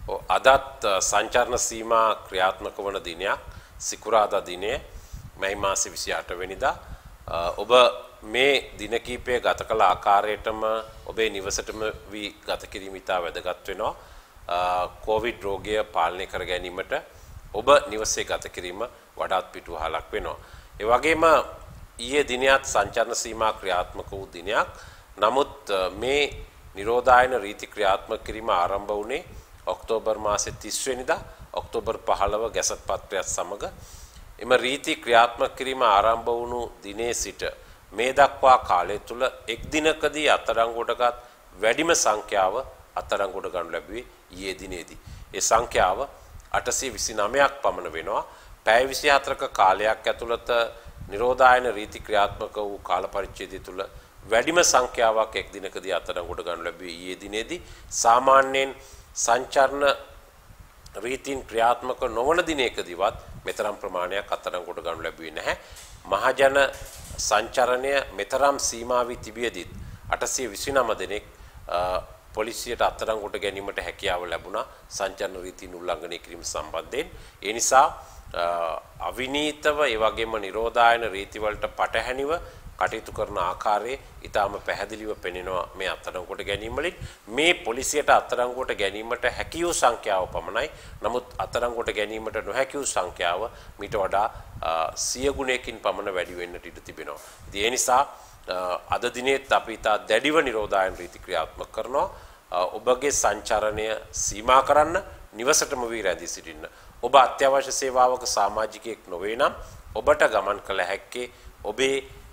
අදත් සංචාරණ සීමා ක්‍රියාත්මක වන දිනයක් සිකුරාදා දිනය මැයි මාසේ 28 වෙනිදා ඔබ මේ දින කීපය ගත කළ ආකාරයටම ඔබේ නිවසටම වී ගත කිරීම ඉතා වැදගත් වෙනවා. කොවිඩ් රෝගය පාලනය කර ගැනීමට ඔබ නිවසේ ගත කිරීම වඩාත් පිටුවහලක් වෙනවා. ඒ වගේම ඊයේ දිනයත් සංචාරණ සීමා ක්‍රියාත්මක වූ දිනයක්. නමුත් මේ නිරෝධායන රීති ක්‍රියාත්මක කිරීම ආරම්භ වුණේ ඔක්තෝබර් මාසේ 30 වෙනිදා ඔක්තෝබර් 15 ගැසට් පත්‍රයත් සමග එම රීති ක්‍රියාත්මක කිරීම ආරම්භ වුණු දිනේ සිට මේ දක්වා කාලය තුල එක් දිනකදී අත්අඩංගුවටගත් වැඩිම සංඛ්‍යාව අත්අඩංගුවට ගනු ලැබුවේ ඊයේ දිනේදී. ඒ සංඛ්‍යාව 829ක් පමණ වෙනවා. පැය 24ක කාලයක් ඇතුළත නිරෝධායන රීති ක්‍රියාත්මක වූ කාල පරිච්ඡේදය තුල වැඩිම සංඛ්‍යාවක් එක් දිනකදී අත්අඩංගුවට ගනු ලැබුවේ ඊයේ දිනේදී. සාමාන්‍යයෙන් සංචාරණ රීතීන් ක්‍රියාත්මක නොවන දිනයකදීවත් මෙතරම් ප්‍රමාණයක් අත්අඩංගුවට ගනු ලැබුවේ නැහැ. මහජන සංචරණය මෙතරම් සීමා වී තිබියදීත් 829 දෙනෙක් පොලිසියට අත්අඩංගුවට ගැනීමට හැකියාව ලැබුණා සංචාරණ රීතීන් උල්ලංඝනය කිරීම සම්බන්ධයෙන්. ඒ නිසා අවිනීතව ඒ වගේම නිරෝධායන රීති වලට පටහැනිව කටයුතු කරන ආකාරයේ ඊටාම පැහැදිලිව පෙනෙනවා මේ අත්අඩංගුවට ගැනීම වලින්. මේ පොලිසියට අත්අඩංගුවට ගැනීමට හැකි වූ සංඛ්‍යාව පමණයි. නමුත් අත්අඩංගුවට ගැනීමට නොහැකි වූ සංඛ්‍යාව මීට වඩා 100 ගුණයකින් පමණ වැඩි වෙන්නට ඉඩ තිබෙනවා. ඉතින් ඒ නිසා අද දිනේත් අපි ඉතා දැඩිව නිරෝධායන රීති ක්‍රියාත්මක කරනවා. ඔබගේ සංචරණය සීමා කරන්න, නිවසටම වී රැඳී සිටින්න. ඔබ අත්‍යවශ්‍ය සේවාවක සමාජිකයෙක් නොවේ නම් ඔබට ගමන් කළ හැක්කේ ඔබේ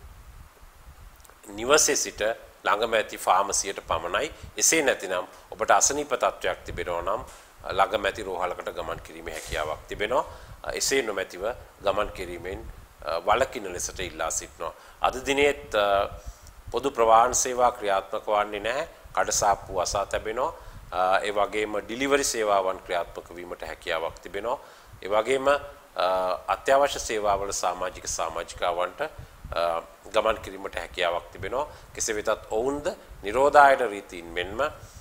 නිවසේ සිට ළඟම ඇති ෆාමසියට පමණයි. එසේ නැතිනම් ඔබට අසනීප තත්වයක් තිබෙනවා නම් ළඟම ඇති රෝහලකට ගමන් කිරීමේ හැකියාවක් තිබෙනවා. එසේ නොමැතිව ගමන් කිරීමෙන් වළකින ලෙසට ඉල්ලා සිටිනවා. අද දිනේත් පොදු ප්‍රවාහන සේවා ක්‍රියාත්මක වන්නේ නැහැ. කඩසාප්පු අසා තැබෙනවා. ඒ වගේම ඩිලිවරි සේවාවන් ක්‍රියාත්මක වීමට හැකියාවක් තිබෙනවා. ඒ වගේම අත්‍යවශ්‍ය සේවාවල සමාජිකාවන්ට ගමන් කිරීමට හැකියාවක් තිබෙනවා. කෙසේ වෙතත් ඔවුන්ද නිරෝධායන රීතීන් මෙන්ම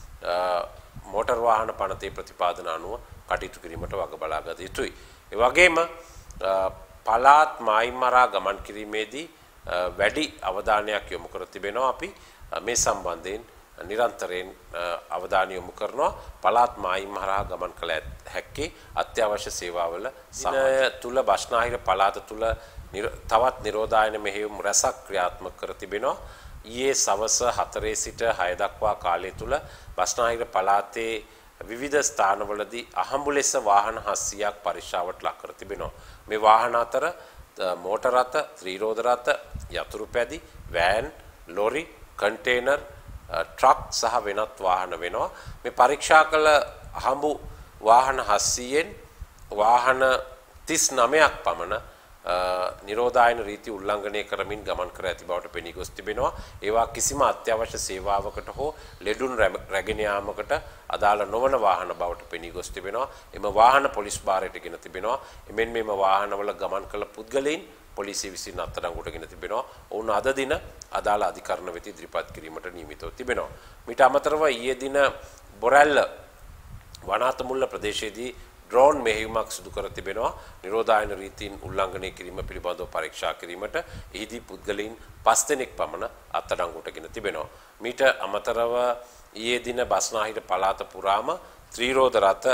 මෝටර් වාහන පනතේ ප්‍රතිපාදන අනුව කටයුතු කිරීමට වග බලා ගත යුතුයි. ඒ වගේම පළාත් මායිමරා ගමන් කිරීමේදී වැඩි අවධානයක් යොමු කර තිබෙනවා. අපි මේ සම්බන්ධයෙන් නිරන්තරයෙන් අවධානය යොමු කරනවා. පළාත් මායිමරා ගමන් කළ හැක්කේ අත්‍යවශ්‍ය සේවාවල සමය තුල බස්නාහිර පළාත තුල තවත් නිරෝධායන මෙහෙයුම් රැසක් ක්‍රියාත්මක කර තිබෙනවා. ඊයේ සවස 4 සිට 6 දක්වා කාලය තුල බස්නාහිර පළාතේ විවිධ ස්ථානවලදී අහඹු ලෙස වාහන 700ක් පරීක්ෂාවට ලක් කර තිබෙනවා. මේ වාහන අතර මෝටර රථ, ත්‍රිරෝද රථ, යතුරු පැදි, වෑන්, ලොරි, කන්ටේනර්, ට්‍රක් සහ වෙනත් වාහන වෙනවා. මේ පරීක්ෂා කළ අහඹු වාහන 700න් වාහන 39ක් පමණ නිරෝධායන රීති උල්ලංඝනය කරමින් ගමන් කර ඇති බවට පෙනී ගොස් තිබෙනවා. ඒවා කිසිම අත්‍යවශ්‍ය සේවාවකට හෝ ලෙඩුන් රැගෙන යාමකට අදාළ නොවන වාහන බවට පෙනී ගොස් තිබෙනවා. එම වාහන පොලිස් භාරයට ගෙන තිබෙනවා. එමෙන් මෙම වාහනවල ගමන් කළ පුද්ගලයන් පොලිසිය විසින් අත්අඩංගුවට ගෙන තිබෙනවා. ඔවුන් අද දින අදාළ අධිකරණ වෙත ඉදිරිපත් කිරීමට නියමිතව තිබෙනවා. මීට අමතරව ඊයේ දින බොරැල්ල වනාත මුල්ල ප්‍රදේශයේදී ඩ්‍රෝන් මෙහෙයුමක් සිදු කර තිබෙනවා. නිරෝධායන රීතීන් උල්ලංඝනය කිරීම පිළිබඳව පරීක්ෂා කිරීමට එහිදී පුද්ගලයන් 5 දෙනෙක් පමණ අත්අඩංගුවට ගෙන තිබෙනවා. මීට අමතරව ඊයේ දින බස්නාහිර පළාත පුරාම ත්‍රිරෝද රථ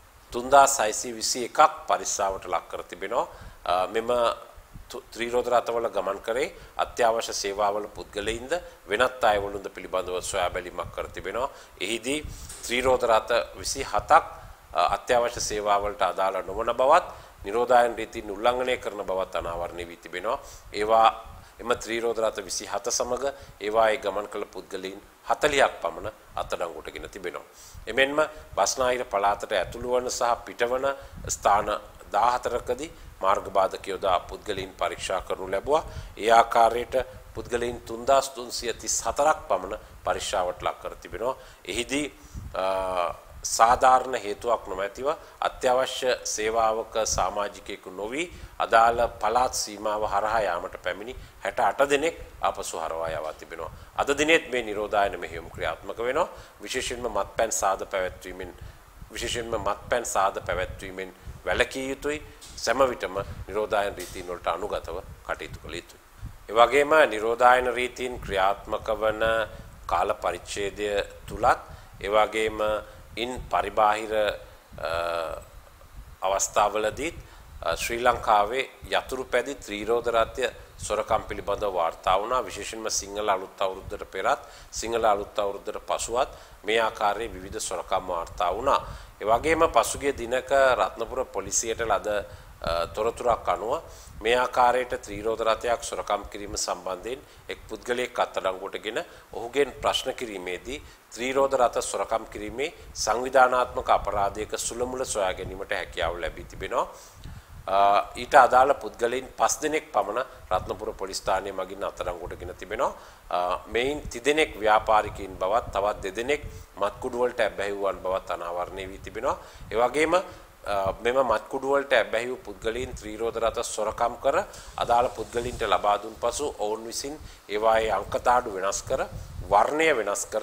3621ක් පරිස්සාවට ලක් කර තිබෙනවා. මෙම ත්‍රිරෝද රථවල ගමන් කරේ අත්‍යවශ්‍ය සේවාවල පුද්ගලයින්ද වෙනත් අයවලුන්ද පිළිබඳව සොයා බැලීමක් කර තිබෙනවා. එහිදී ත්‍රිරෝද රථ 27ක් අත්‍යවශ්‍ය සේවාවලට අදාළ නොවන බවත් නිරෝධායන රීතීන් උල්ලංඝනය කරන බවත් අනාවරණය වී තිබෙනවා. ඒවා එම ත්‍රිරෝද රථ 27 සමග ඒවායේ ගමන් කළ පුද්ගලයන් 40ක් පමණ අත්අඩංගුවට ගෙන තිබෙනවා. එමෙන්ම බස්නාහිර පළාතට ඇතුළු වන සහ පිටවන ස්ථාන 14කදී මාර්ග බාධක යොදා පුද්ගලයන් පරීක්ෂා කරනු ලැබුවා. ඒ ආකාරයට පුද්ගලයන් 3334ක් පමණ පරීක්ෂාවට ලක් කර තිබෙනවා. එහිදී සාධාරණ හේතුවක් නොමැතිව අත්‍යවශ්‍ය සේවාවක සමාජිකයෙකු නොවි අදාළ පළාත් සීමාව හරහා යාමට පැමිණි 68 දෙනෙක් ආපසු හරවා යවා තිබෙනවා. අද දිනෙත් මේ නිරෝධායන මෙහෙයුම් ක්‍රියාත්මක වෙනවා. විශේෂයෙන්ම මත්පැන් සාද පැවැත්වීමෙන් විශේෂයෙන්ම මත්පැන් සාද පැවැත්වීමෙන් වැළකී යුතුයි. සෑම විටම නිරෝධායන රීතීන් වලට අනුගතව කටයුතු කළ යුතුයි. ඒ වගේම නිරෝධායන රීතීන් ක්‍රියාත්මක වන කාල පරිච්ඡේදය තුලත් ඒ වගේම ඉන් පරිබාහිර අවස්ථාවලදී ශ්‍රී ලංකාවේ යතුරු පැදි ත්‍රිරෝද රථය සොරකම් පිළිබඳව වාර්තා වුණා. විශේෂයෙන්ම සිංහල අලුත් අවුරුද්දට පෙරත් සිංහල අලුත් අවුරුද්දට පසුවත් මේ ආකාරයේ විවිධ සොරකම් වාර්තා වුණා. ඒ වගේම පසුගිය දිනක රත්නපුර පොලිසියට ලද තොරතුරක් අනුව මේ ආකාරයට ත්‍රිරෝද රථයක් සොරකම් කිරීම සම්බන්ධයෙන් එක් පුද්ගලයෙක් අත්අඩංගුවටගෙන ඔහුගෙන් ප්‍රශ්න කිරීමේදී ත්‍රිරෝද රථ සොරකම් කිරීමේ සංවිධානාත්මක අපරාධයක සුළමුල සොයා ගැනීමට හැකියාව ලැබී තිබෙනවා. ඊට අදාළ පුද්ගලයන් 5 දෙනෙක් පමණ රත්නපුර පොලිස් ස්ථානයේ මගින් අත්අඩංගුවටගෙන තිබෙනවා. මෙයින් 30 දෙනෙක් ව්‍යාපාරිකයින් බවත් තවත් 2 දෙනෙක් මත්කුඩු වලට ඇබ්බැහි වූවන් බවත් අනාවරණය වී තිබෙනවා. ඒ වගේම මෙම මත්කුඩු වලට ඇබ්බැහි වූ පුද්ගලයන් ත්‍රිරෝද රථ සොරකම් කර අදාළ පුද්ගලයන්ට ලබා දුන් පසු ඔවුන් විසින් ඒවායේ අංකතාඩු වෙනස් කර වර්ණය වෙනස් කර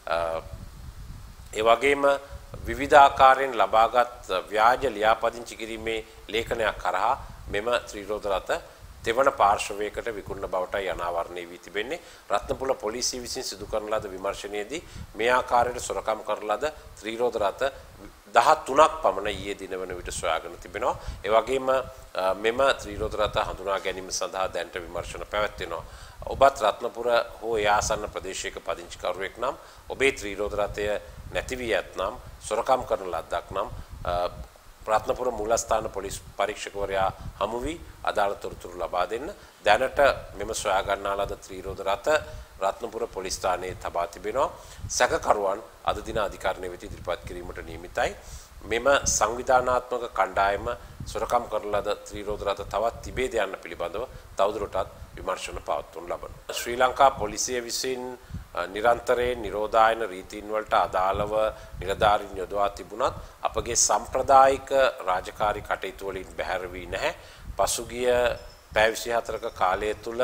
ඒ වගේම විවිධාකාරයෙන් ලබාගත් ව්‍යාජ ලියාපදිංචි කිරීමේ ලේඛනයක් කරහා මෙම ත්‍රිරෝද රථ දෙවන පාර්ශවයකට විකුණන බවටයි අනාවරණය වී තිබෙන්නේ. රත්නපුර පොලිසිය විසින් සිදු කරන ලද විමර්ශනයේදී මේ ආකාරයට සොරකම් කරන ලද ත්‍රිරෝද රථ 13ක් පමණ ඊයේ දින වන විට සොයාගෙන තිබෙනවා. ඒ වගේම මෙම ත්‍රිරෝද රථ හඳුනා ගැනීම සඳහා දැනට විමර්ශන පැවැත්වෙනවා. ඔබත් රත්නපුර හෝ ඒ ආසන්න ප්‍රදේශයක පදිංචිකරුවෙක් නම් ඔබේ ත්‍රිරෝද රථය නැති වී ඇතනම් සොරකම් කරන ලද්දක් නම් රත්නපුර මූලස්ථාන පොලිස් පරීක්ෂකවරයා හමු වී අදාළ තොරතුරු ලබා දෙන්න. දැනට මෙම සොයා ගන්නා ලද ත්‍රිරෝද රථ රත්නපුර පොලිස් ස්ථානයේ තබා තිබෙනවා. සැකකරුවන් අද දින අධිකරණය වෙත ඉදිරිපත් කිරීමට නියමිතයි. මෙම සංවිධානාත්මක කණ්ඩායම සොරකම් කරන ලද ත්‍රිරෝද රථ තවත් තිබේද යන්න පිළිබඳව තවදුරටත් විමර්ශන පවත්වනු ලබනවා. ශ්‍රී ලංකා පොලිසිය විසින් නිරන්තරයෙන් නිරෝධායන රීතීන් වලට අදාළව නිලධාරීන් යොදවා තිබුණත් අපගේ සම්ප්‍රදායික රාජකාරී කටයුතු වලින් බැහැර වී නැහැ. පසුගිය පැය 24ක කාලය තුල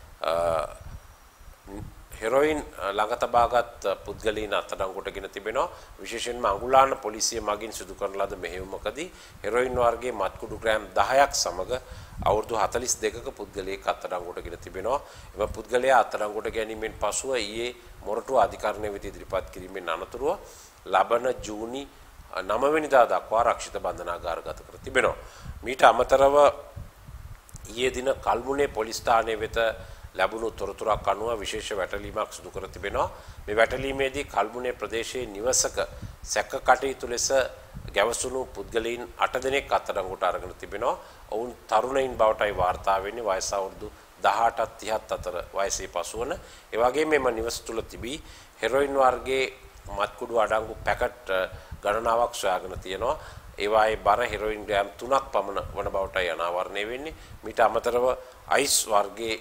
හෙරොයින් ළඟ තබාගත් පුද්ගලයන් අත්අඩංගුවටගෙන තිබෙනවා. විශේෂයෙන්ම අඟුලාන පොලිසිය මගින් සිදු කරන ලද මෙහෙයුමකදී හෙරොයින් වර්ගයේ මත්කුඩු ග්‍රෑම් 10ක් සමග අවුරුදු 42ක පුද්ගලයෙක් අත්අඩංගුවටගෙන තිබෙනවා. එම පුද්ගලයා අත්අඩංගුවට ගැනීමෙන් පසුව ඊයේ මොරටුව අධිකරණය වෙත ඉදිරිපත් කිරීමෙන් අනතුරුව ලබන ජූනි 9 වෙනිදා දක්වා රක්ෂිත බන්ධනාගාරගත කර තිබෙනවා. මීට අමතරව ඊයේ දින කල්මුනේ පොලිස් ස්ථානයේ වෙත ලැබුණු තොරතුරක් අනුව විශේෂ වැටලීමක් සිදු කර තිබෙනවා. මේ වැටලීමේදී කල්මුනේ ප්‍රදේශයේ නිවසක සැක කටයුතු ලෙස ගැවසුණු පුද්ගලයන් 8 දෙනෙක් අත්අඩංගුවට අරගෙන තිබෙනවා. ඔවුන් තරුණයින් බවටයි වාර්තා වෙන්නේ. වයස අවුරුදු 18ත් 30ත් අතර වයසේ පසුවන. ඒ වගේම මෙම නිවස තුල තිබී හෙරොයින් වර්ගයේ මත්කුඩු අඩංගු පැකට් ගණනාවක් සොයාගෙන තියෙනවා. ඒවායේ බර හෙරොයින් ග්‍රෑම් 3ක් පමණ වන බවටයි අනාවරණය වෙන්නේ. මීට අමතරව අයිස් වර්ගයේ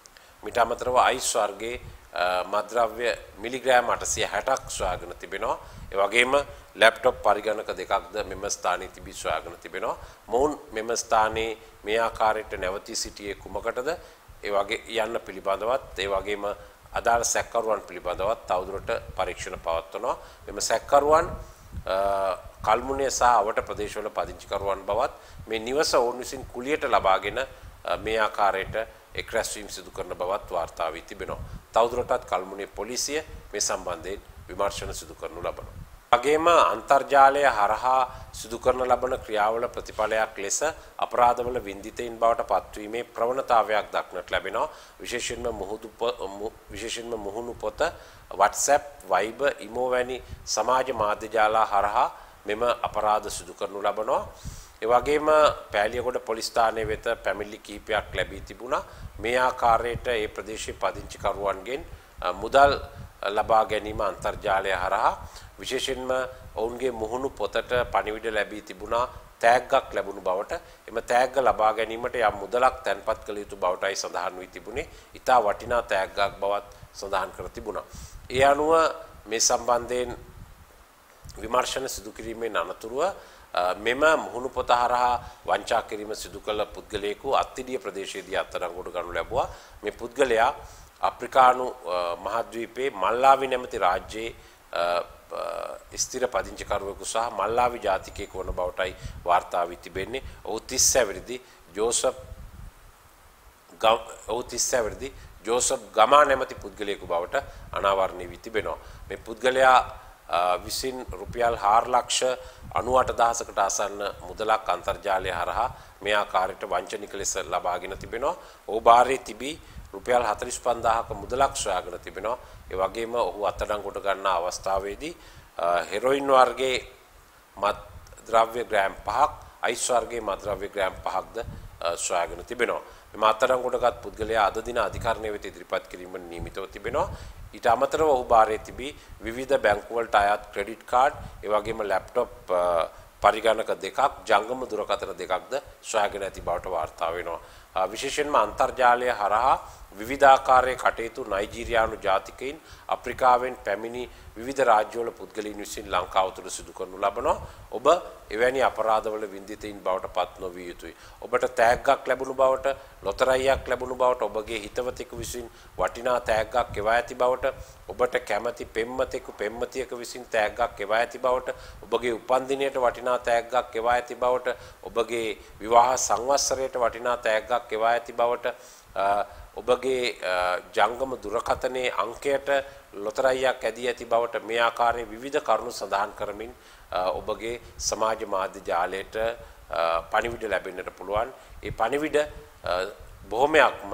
මද්‍රව්‍ය මිලිග්‍රෑම් 860ක් සොයාගෙන තිබෙනවා. ඒ වගේම ලැප්ටොප් පරිගණක දෙකක්ද මෙම ස්ථානයේ තිබී සොයාගෙන තිබෙනවා. මොවුන් මෙම ස්ථානයේ මේ ආකාරයට නැවතී සිටියේ කුමකටද? ඒ වගේ යන්න පිළිබඳවත් ඒ වගේම අදාළ සැකකරුවන් පිළිබඳවත් තවදුරට පරීක්ෂණ පවත්වනවා. මෙම සැකකරුවන් කල්මුනේ සහ අවට ප්‍රදේශවල පදිංචිකරුවන් බවත් මේ නිවස ඔවුන් විසින් කුලියට ලබාගෙන මේ ආකාරයට එක් රැස්වීම් සිදු කරන බවත් වාර්තා වී තිබෙනවා. තවදුරටත් කල්මුනේ පොලිසිය මේ සම්බන්ධයෙන් විමර්ශන සිදු කරනු ලබනවා. වගේම අන්තර්ජාලය හරහා සිදු කරන ලබන ක්‍රියාවල ප්‍රතිඵලයක් ලෙස අපරාධවල වින්දිතයින් බවට පත්වීමේ ප්‍රවණතාවයක් දක්නට ලැබෙනවා. විශේෂයෙන්ම මුහුණු පොත, WhatsApp, Viber, imo වැනි සමාජ මාධ්‍ය ජාලා හරහා මෙම අපරාධ සිදු කරනු ලබනවා. ඒ වගේම පෑලියගොඩ පොලිස් ස්ථානයේ වෙත පැමිණිලි කිහිපයක් ලැබී තිබුණා. මේ ආකාරයට ඒ ප්‍රදේශයේ පදිංචිකරුවන්ගෙන් මුදල් ලබා ගැනීම අන්තර්ජාලය හරහා විශේෂයෙන්ම ඔවුන්ගේ මුහුණු පොතට පණිවිඩ ලැබී තිබුණා. තෑග්ගක් ලැබුණු බවට එම තෑග්ග ලබා ගැනීමට යම් මුදලක් තැන්පත් කළ යුතු බවටයි සඳහන් වී තිබුණේ. ඉතා වටිනා තෑග්ගක් බවත් සඳහන් කර තිබුණා. ඒ අනුව මේ සම්බන්ධයෙන් විමර්ශන සිදු කිරීමෙන් අනතුරුව මෙම මුහුණු පොත හරහා වංචා කිරීම සිදු කළ පුද්ගලයෙකු අත්තිඩිය ප්‍රදේශයේදී අත්අඩංගුවට ගනු ලැබුවා. මේ පුද්ගලයා අප්‍රිකානු මහද්වීපයේ මල්ලාවි නැමැති රාජ්‍යයේ ස්ථිර පදිංචිකරුවෙකු සහ මල්ලාවි ජාතිකයෙකු වන බවටයි වාර්තා වී තිබෙන්නේ. ඔහු 30 වෙනිදි ජෝසප් ගමා නැමැති පුද්ගලයෙකු බවට අනාවරණය වී තිබෙනවා. මේ පුද්ගලයා විසින් රුපියල් 4,98,000කට ආසන්න මුදලක් අන්තර්ජාලය හරහා මේ ආකාරයට වංචනික ලෙස ලබාගෙන තිබෙනවා. ඔහු භාරයේ තිබී රුපියල් 45,000ක මුදලක් සොයාගෙන තිබෙනවා. ඒ වගේම ඔහු අත්අඩංගුවට ගන්නා අවස්ථාවේදී හෙරොයින් වර්ගයේ මත් ද්‍රව්‍ය ග්‍රෑම් 5ක්, අයිස් වර්ගයේ මත් ද්‍රව්‍ය ග්‍රෑම් 5ක්ද සොයාගෙන තිබෙනවා. මේ අත්අඩංගුවටගත් පුද්ගලයා අද දින අධිකරණය වෙත ඉදිරිපත් කිරීමට නියමිතව තිබෙනවා. ඊට අමතරව ඔහු භාරයේ තිබී විවිධ බැංකු වලට අයත් ක්‍රෙඩිට් කාඩ්, ඒ වගේම ලැප්ටොප් පරිගණක දෙකක්, ජංගම දුරකථන දෙකක්ද සොයාගෙන ඇති බවට වාර්තා වෙනවා. විශේෂයෙන්ම අන්තර්ජාලය හරහා විවිධාකාරයේ කටයුතු නයිජීරියානු ජාතිකයින් අප්‍රිකාවෙන් පැමිණි විවිධ රාජ්‍යවල පුද්ගලයන් විසින් ලංකාව තුළ සිදු කරනු ලබනවා. ඔබ එවැනි අපරාධවල වින්දිතයින් බවට පත් නොවිය යුතුයි. ඔබට තෑග්ගක් ලැබුණු බවට, ලොතරැයියක් ලැබුණු බවට, ඔබගේ හිතවතෙකු විසින් වටිනා තෑග්ගක් එවා ඇති බවට, ඔබට කැමැති පෙම්වතියක විසින් තෑග්ගක් එවා ඇති බවට, ඔබගේ උපන්දිනයට වටිනා තෑග්ගක් එවා ඇති බවට, ඔබගේ විවාහ සංවත්සරයට වටිනා තෑග්ගක් එවා ඇති බවට, ඔබගේ ජංගම දුරකථනයේ අංකයට ලොතරැයියක් ඇදී ඇති බවට මේ ආකාරයේ විවිධ කරුණු සඳහන් කරමින් ඔබගේ සමාජ මාධ්‍ය ජාලයට පණිවිඩ ලැබෙන්නට පුළුවන්. ඒ පණිවිඩ බොහොමයක්ම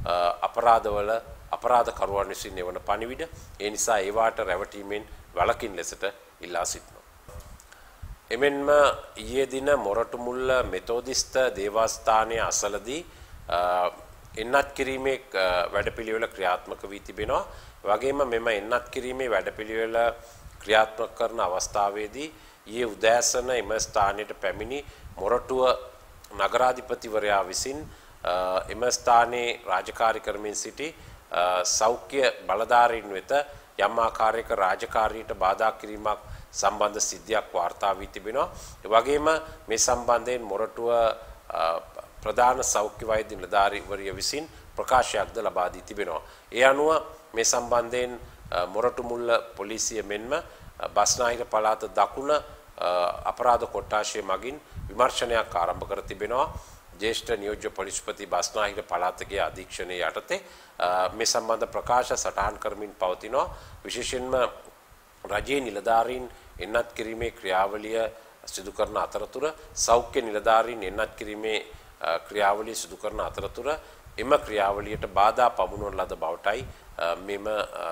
අපරාධකරුවන් විසින් එවන පණිවිඩ. ඒ නිසා ඒවාට රැවටීමෙන් වළකින ලෙසට ඉල්ලා සිටිනවා. එමෙන්ම ඊයේ දින මොරටුමුල්ල මෙතෝදිස්ත දේවස්ථානයේ අසලදී එන්නත් කිරීමේ වැඩපිළිවෙල ක්‍රියාත්මක වී තිබෙනවා. වගේම මෙම එන්නත් කිරීමේ වැඩපිළිවෙල ක්‍රියාත්මක කරන අවස්ථාවේදී ඊයේ උදෑසන එම ස්ථානයට පැමිණි මොරටුව නගරාධිපතිවරයා විසින් එම ස්ථානයේ රාජකාරී කරමින් සිටි සෞඛ්‍ය බලධාරීන් වෙත යම් ආකාරයක රාජකාරියට බාධා කිරීමක් සම්බන්ධ සිද්ධියක් වාර්තා වී තිබෙනවා. ඒ වගේම මේ සම්බන්ධයෙන් මොරටුව ප්‍රධාන සෞඛ්‍ය වෛද්‍ය නිලධාරීවරිය විසින් ප්‍රකාශයක්ද ලබා දී තිබෙනවා. ඒ අනුව මේ සම්බන්ධයෙන් මොරටුමුල්ල පොලිසිය මෙන්ම බස්නාහිර පළාත දකුණ අපරාධ කොට්ටාශය මගින් විමර්ශනයක් ආරම්භ කර තිබෙනවා. ජ්‍යෙෂ්ඨ නියෝජ්‍ය පොලිස්පති බස්නාහිර පළාතගේ අධීක්ෂණයේ යටතේ මේ සම්බන්ධ ප්‍රකාශ සටහන් කරමින් පවතිනවා. විශේෂයෙන්ම රජයේ නිලධාරීන් එන්නත් කිරීමේ ක්‍රියාවලිය සිදු කරන අතරතුර සෞඛ්‍ය නිලධාරීන් එන්නත් කිරීමේ ක්‍රියාවලිය සිදු කරන අතරතුර එම ක්‍රියාවලියට බාධා පමුණුවන ලද බවටයි මෙම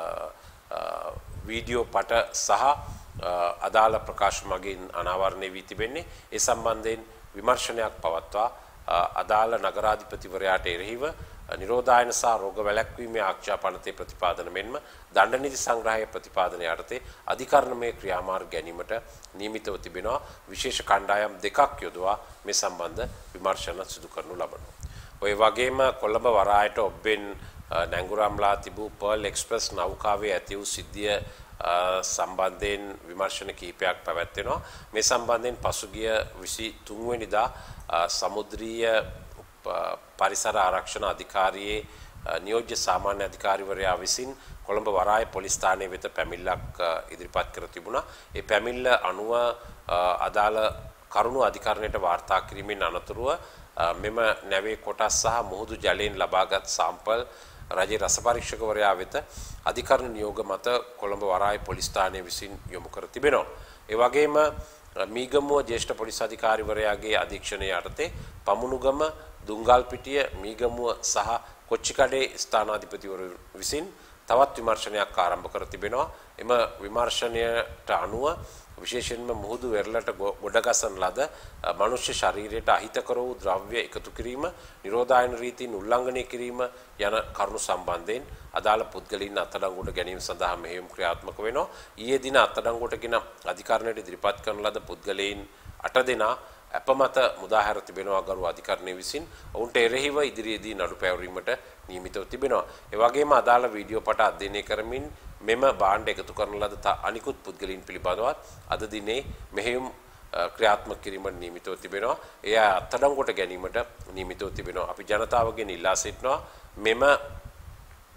වීඩියෝ පට සහ අදාළ ප්‍රකාශ මගින් අනාවරණය වී තිබෙන්නේ. ඒ සම්බන්ධයෙන් විමර්ශනයක් පවත්වා අදාළ නගරාධිපතිවරයාට එරෙහිව නිරෝධායන සහ රෝග වැළැක්වීමේ ආරක්ෂා පනතේ ප්‍රතිපාදන මෙන්ම දණ්ඩ නිධි සංග්‍රහය ප්‍රතිපාදන යටතේ අධිකරණමය ක්‍රියාමාර්ග ගැනීමට නියමිතව තිබෙනවා. විශේෂ කණ්ඩායම් දෙකක් යොදවා මේ සම්බන්ධ විමර්ශන සිදු කරනු ලබනවා. ඔය වගේම කොළඹ වරායට ඔබෙන් නැංගුරම්ලා තිබූ පර්ල් එක්ස්ප්‍රස් නෞකාවේ ඇති වූ සිද්ධිය සම්බන්ධයෙන් විමර්ශන කිහිපයක් පැවැත්වෙනවා. මේ සම්බන්ධයෙන් පසුගිය 23 වෙනිදා සමුද්‍රීය පරිසර ආරක්ෂණ අධිකාරියේ නියෝජ්‍ය සාමාන්‍ය අධිකාරිවරයා විසින් කොළඹ වරාය පොලිස් ස්ථානයේ වෙත පැමිණිල්ලක් ඉදිරිපත් කර තිබුණා. ඒ පැමිණිල්ල අනුව අදාළ කරුණු අධිකරණයට වාර්තා කිරීමෙන් අනතුරුව මෙම නැවේ කොටස් සහ මුහුදු ජලයෙන් ලබාගත් සාම්පල් රජයේ රස පරීක්ෂකවරයා වෙත අධිකරණ නියෝග මත කොළඹ වරාය පොලිස් ස්ථානය විසින් යොමු කර තිබෙනවා. ඒ වගේම මීගමුව ජ්‍යෙෂ්ඨ පොලිස් අධිකාරිවරයාගේ අධීක්ෂණය යටතේ පමුණුගම, දුංගල්පිටිය, මීගමුව සහ කොච්චිකඩේ ස්ථානාධිපතිවරු විසින් තවත් විමර්ශනයක් ආරම්භ කර තිබෙනවා. එම විමර්ශනයට අනුව විශේෂයෙන්ම මුහුදු වෙරළට ගොඩගසන ලද මනුෂ්‍ය ශරීරයට අහිතකර වූ ද්‍රව්‍ය එකතු කිරීම, නිරෝධායන රීතීන් උල්ලංඝනය කිරීම යන කරුණු සම්බන්ධයෙන් අදාළ පුද්ගලයන් අත්අඩංගුවට ගැනීම සඳහා මෙහෙයුම් ක්‍රියාත්මක වෙනවා. ඊයේ දින අත්අඩංගුවටගෙන අධිකරණයට ඉදිරිපත් කරන ලද පුද්ගලයන් 8 දෙනා අපමත මුදාහැර තිබෙනවා ගරු අධිකරණය විසින්. ඔවුන්ට එරෙහිව ඉදිරියේදී නඩු පැවරීමට නියමිතව තිබෙනවා. ඒ වගේම අදාළ වීඩියෝ පට අධ්‍යයනය කරමින් මෙම භාණ්ඩ එකතු කරන ලද අනිකුත් පුද්ගලයන් පිළිබඳවත් අද දිනේ මෙහෙයුම් ක්‍රියාත්මක කිරීමට නියමිතව තිබෙනවා. එය අත්අඩංගුවට ගැනීමට නියමිතව තිබෙනවා. අපි ජනතාවගෙන් ඉල්ලා සිටිනවා මෙම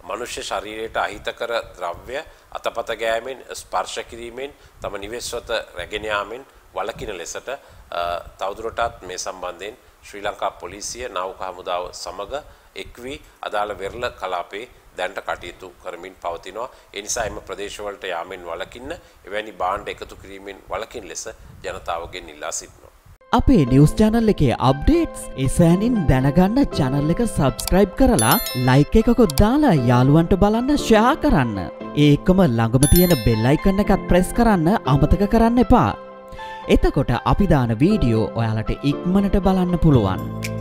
මනුෂ්‍ය ශරීරයට අහිතකර ද්‍රව්‍ය අතපත ගෑමෙන් ස්පර්ශ කිරීමෙන් තම නිවෙස්වත රැගෙන යාමෙන් වළකින ලෙසට තවදුරටත් මේ සම්බන්ධයෙන් ශ්‍රී ලංකා පොලිසිය නාවික හමුදාව සමග එක් වී අදාළ වෙරළ කලාපයේ දැනට කටයුතු කරමින් පවතිනවා. ඒ නිසා එම ප්‍රදේශවලට යාමෙන් වළකින්න එවැනි භාණ්ඩ එකතු කිරීමෙන් වළකින ලෙස ජනතාවගෙන් ඉල්ලා සිටිනවා. අපේ නිවුස් channel එකේ updates ඉසෑනින් දැනගන්න channel එක subscribe කරලා like එකකුත් දාලා යාළුවන්ට බලන්න share කරන්න. ඒකම ළඟම තියෙන bell icon එකත් press කරන්න අමතක කරන්න එපා. එතකොට අපි දාන වීඩියෝ ඔයාලට ඉක්මනට බලන්න පුළුවන්.